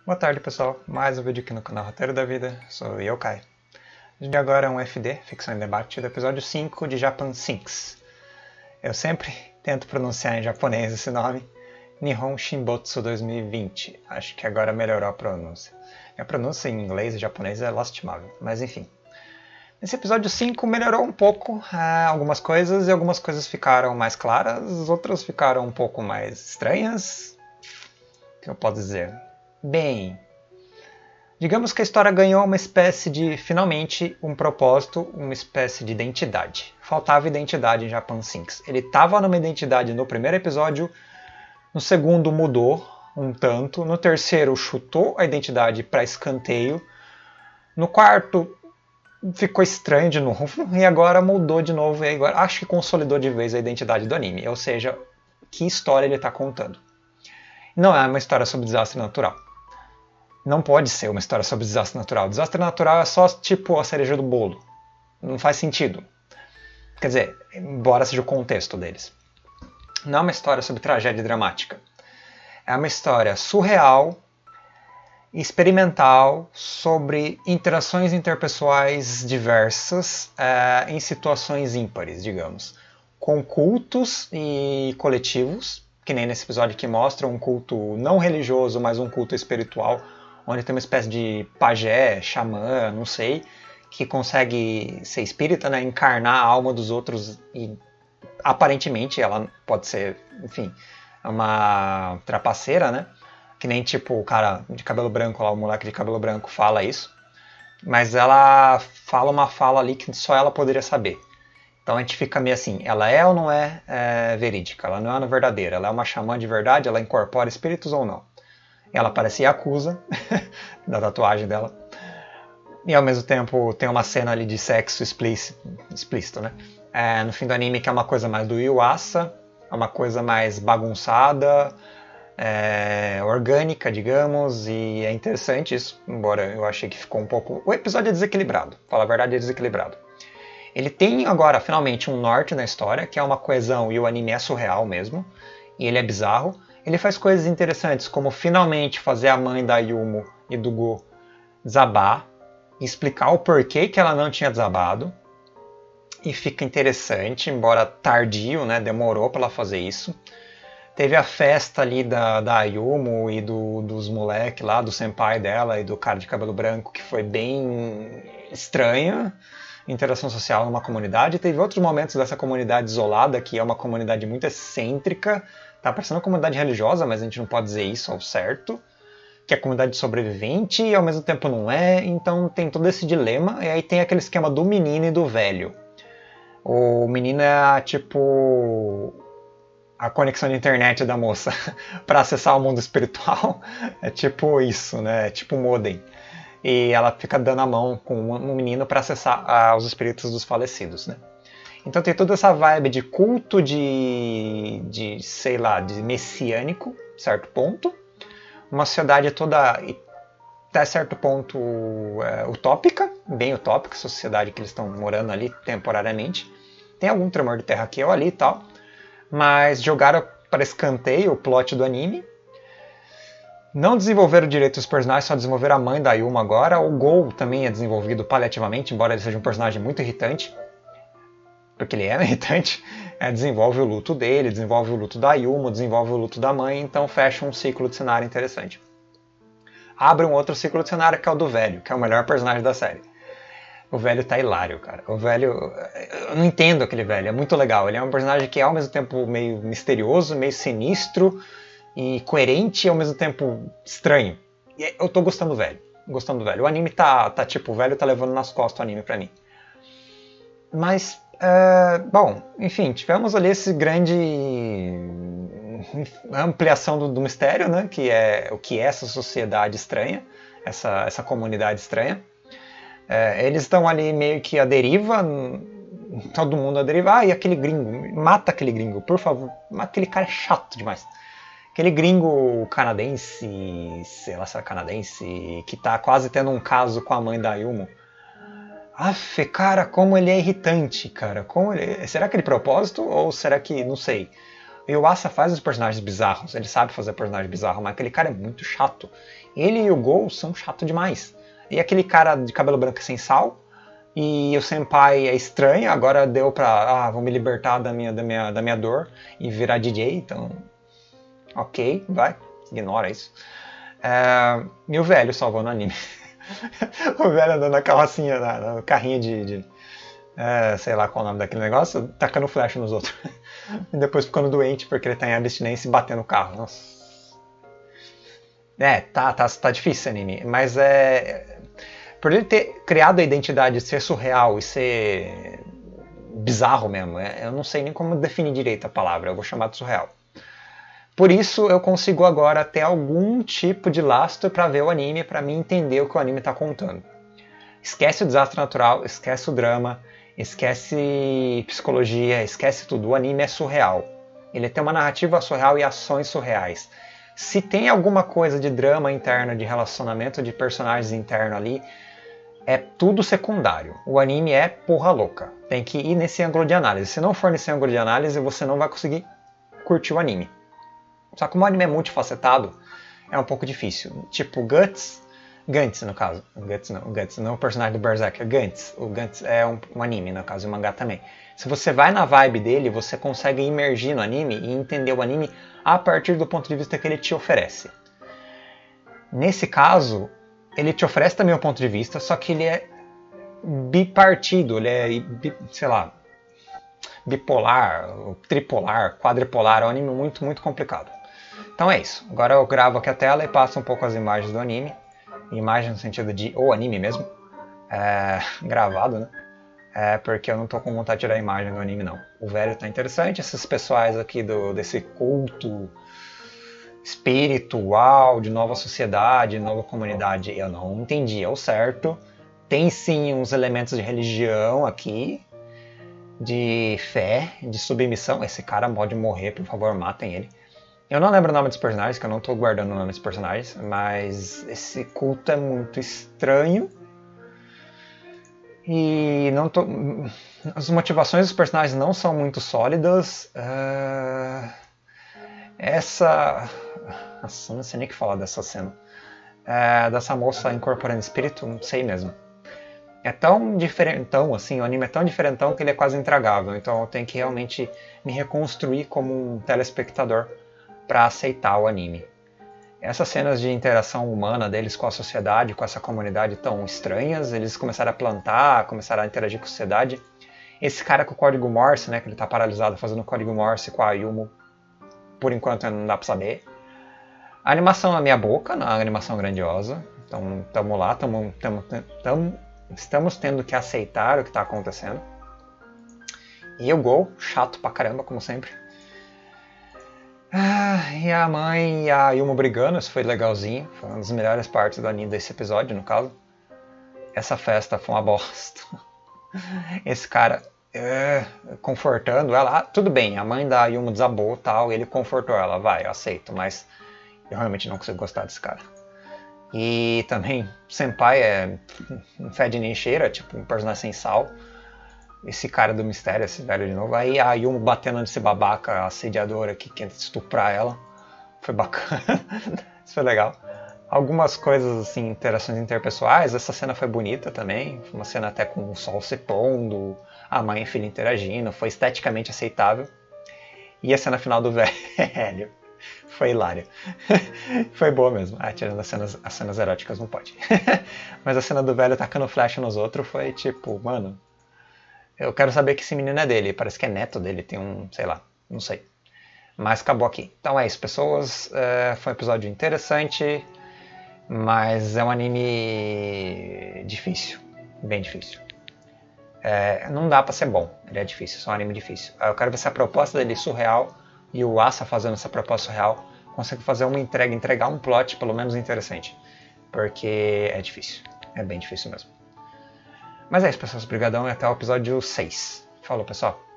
Boa tarde, pessoal. Mais um vídeo aqui no canal Roteiro da Vida. Sou eu, Kai. O de agora é um FD, Ficção em Debate, do episódio 5 de Japan Sinks. Eu sempre tento pronunciar em japonês esse nome, Nihon Shinbotsu 2020. Acho que agora melhorou a pronúncia. A pronúncia em inglês e japonês é lastimável, mas enfim. Nesse episódio 5 melhorou um pouco algumas coisas e algumas coisas ficaram mais claras, outras ficaram um pouco mais estranhas. O que eu posso dizer? Bem, digamos que a história ganhou uma espécie de, finalmente, um propósito, uma espécie de identidade. Faltava identidade em Japan Sinks. Ele estava numa identidade no primeiro episódio, no segundo mudou um tanto, no terceiro chutou a identidade para escanteio, no quarto ficou estranho de novo e agora mudou de novo e agora acho que consolidou de vez a identidade do anime, ou seja, que história ele está contando. Não é uma história sobre desastre natural. Não pode ser uma história sobre desastre natural. Desastre natural é só tipo a cereja do bolo. Não faz sentido. Quer dizer, embora seja o contexto deles. Não é uma história sobre tragédia dramática. É uma história surreal, experimental, sobre interações interpessoais diversas em situações ímpares, digamos. Com cultos e coletivos, que nem nesse episódio que mostra um culto não religioso, mas um culto espiritual, onde tem uma espécie de pajé, xamã, não sei, que consegue ser espírita, né, encarnar a alma dos outros e aparentemente ela pode ser, enfim, uma trapaceira, né? Que nem tipo o cara de cabelo branco lá, o moleque de cabelo branco fala isso, mas ela fala uma fala ali que só ela poderia saber. Então a gente fica meio assim, ela é ou não é, verídica? Ela não é verdadeira? Ela é uma xamã de verdade? Ela incorpora espíritos ou não? Ela parece Yakuza, da tatuagem dela. E ao mesmo tempo tem uma cena ali de sexo explícito, né? No fim do anime que é uma coisa mais do Yuasa, é uma coisa mais bagunçada, orgânica, digamos, e é interessante isso, embora eu achei que ficou um pouco... O episódio é desequilibrado, pra falar a verdade é desequilibrado. Ele tem agora, finalmente, um norte na história, que é uma coesão, e o anime é surreal mesmo, e ele é bizarro. Ele faz coisas interessantes, como finalmente fazer a mãe da Yumo e do Go desabar, explicar o porquê que ela não tinha desabado, e fica interessante, embora tardio, né, demorou para ela fazer isso. Teve a festa ali da Yumo e dos moleques lá, do senpai dela e do cara de cabelo branco, que foi bem estranha, interação social numa comunidade. Teve outros momentos dessa comunidade isolada, que é uma comunidade muito excêntrica. Tá parecendo uma comunidade religiosa, mas a gente não pode dizer isso ao certo. Que é comunidade sobrevivente e ao mesmo tempo não é. Então tem todo esse dilema. E aí tem aquele esquema do menino e do velho. O menino é tipo a conexão de internet da moça para acessar o mundo espiritual. É tipo isso, né? É tipo um modem. E ela fica dando a mão com um menino para acessar os espíritos dos falecidos, né? Então tem toda essa vibe de culto sei lá, de messiânico, certo ponto. Uma sociedade toda, até certo ponto, utópica, bem utópica, essa sociedade que eles estão morando ali temporariamente. Tem algum tremor de terra aqui ou ali e tal, mas jogaram para escanteio o plot do anime. Não desenvolveram direito os personagens, só desenvolveram a mãe da Yuma agora. O Gol também é desenvolvido paliativamente, embora ele seja um personagem muito irritante. Porque ele é irritante. Desenvolve o luto dele, desenvolve o luto da Yuma, desenvolve o luto da mãe, então fecha um ciclo de cenário interessante. Abre um outro ciclo de cenário que é o do velho, que é o melhor personagem da série. O velho tá hilário, cara. O velho... Eu não entendo aquele velho, é muito legal. Ele é um personagem que é ao mesmo tempo meio misterioso, meio sinistro e coerente e ao mesmo tempo estranho. E eu tô gostando do velho. Gostando do velho. O anime tá tipo, o velho tá levando nas costas o anime pra mim. Mas, bom, enfim, tivemos ali esse grande ampliação do mistério, né? Que é o que é essa sociedade estranha, essa comunidade estranha. Eles estão ali meio que à deriva, todo mundo à deriva. E aquele gringo, mata aquele gringo, por favor. Aquele cara é chato demais. Aquele gringo canadense, sei lá se é canadense, que tá quase tendo um caso com a mãe da Yumo. Aff, cara, como ele é irritante, cara. Será que é de propósito ou será que, não sei, O Yuasa faz os personagens bizarros, ele sabe fazer personagem bizarro, mas aquele cara é muito chato. Ele e o Gol são chato demais. E aquele cara de cabelo branco sem sal, e o Senpai é estranho, agora deu pra, vou me libertar da minha dor e virar DJ, então, ok, vai, ignora isso. E o velho salvou no anime. O velho andando na carrocinha, no carrinho de sei lá qual é o nome daquele negócio, tacando flecha nos outros. E depois ficando doente porque ele tá em abstinência e batendo o carro. Nossa. Tá difícil esse anime, mas por ele ter criado a identidade de ser surreal e ser bizarro mesmo, eu não sei nem como definir direito a palavra, eu vou chamar de surreal. Por isso eu consigo agora ter algum tipo de lastro para ver o anime, para mim entender o que o anime está contando. Esquece o desastre natural, esquece o drama, esquece psicologia, esquece tudo. O anime é surreal. Ele tem uma narrativa surreal e ações surreais. Se tem alguma coisa de drama interno, de relacionamento de personagens interno ali, é tudo secundário. O anime é porra louca. Tem que ir nesse ângulo de análise. Se não for nesse ângulo de análise, você não vai conseguir curtir o anime. Só que como o anime é multifacetado, é um pouco difícil. Tipo Gantz no caso. Gantz não é o personagem do Berserk, é Gantz. O Gantz é um anime, no caso, e um mangá também. Se você vai na vibe dele, você consegue imergir no anime e entender o anime a partir do ponto de vista que ele te oferece. Nesse caso, ele te oferece também um ponto de vista, só que ele é bipartido, ele é, sei lá, bipolar, tripolar, quadripolar, é um anime muito, muito complicado. Então é isso. Agora eu gravo aqui a tela e passo um pouco as imagens do anime. Imagem no sentido de o anime mesmo. Gravado, né? Porque eu não tô com vontade de tirar a imagem do anime, não. O velho tá interessante. Esses pessoais aqui desse culto espiritual, de nova sociedade, nova comunidade, eu não entendi ao certo. Tem sim uns elementos de religião aqui, de fé, de submissão. Esse cara pode morrer, por favor, matem ele. Eu não lembro o nome dos personagens, que eu não estou guardando o nome dos personagens, mas esse culto é muito estranho. E não tô... as motivações dos personagens não são muito sólidas. Nossa, não sei nem o que falar dessa cena. Dessa moça incorporando espírito, não sei mesmo. É tão diferentão, assim, o anime é tão diferentão que ele é quase intragável. Então eu tenho que realmente me reconstruir como um telespectador para aceitar o anime. Essas cenas de interação humana deles com a sociedade, com essa comunidade tão estranhas, eles começaram a plantar, começaram a interagir com a sociedade. Esse cara com o código Morse, né, que ele tá paralisado fazendo o código Morse com a Ayumu, por enquanto não dá pra saber. A animação na minha boca, uma animação grandiosa. Então tamo lá, estamos tendo que aceitar o que tá acontecendo. E o Gol, chato pra caramba, como sempre. E a mãe e a Ayumu brigando, isso foi legalzinho. Foi uma das melhores partes do anime desse episódio, no caso. Essa festa foi uma bosta. Esse cara confortando ela. Tudo bem, a mãe da Ayumu desabou e tal, ele confortou ela. Vai, eu aceito, mas eu realmente não consigo gostar desse cara. E também, Senpai não fede nem cheira, tipo um personagem sem sal. Esse cara do mistério, esse velho de novo. Aí a Ayumu batendo nesse babaca assediadora que quer estuprar ela. Foi bacana. Isso foi legal. Algumas coisas, assim, interações interpessoais. Essa cena foi bonita também. Foi uma cena até com o sol se pondo, a mãe e a filha interagindo. Foi esteticamente aceitável. E a cena final do velho foi hilária. Foi boa mesmo. Tirando as cenas eróticas, não pode. Mas a cena do velho tacando flecha nos outros foi tipo, mano... Eu quero saber que esse menino é dele, parece que é neto dele, tem sei lá, não sei. Mas acabou aqui. Então é isso, pessoas. Foi um episódio interessante, mas é um anime difícil, bem difícil. Não dá pra ser bom, ele é difícil, é só um anime difícil. Eu quero ver se a proposta dele é surreal, e o Asa fazendo essa proposta surreal, consegue fazer uma entregar um plot pelo menos interessante. Porque é difícil, é bem difícil mesmo. Mas é isso, pessoal. Obrigadão e até o episódio 6. Falou, pessoal.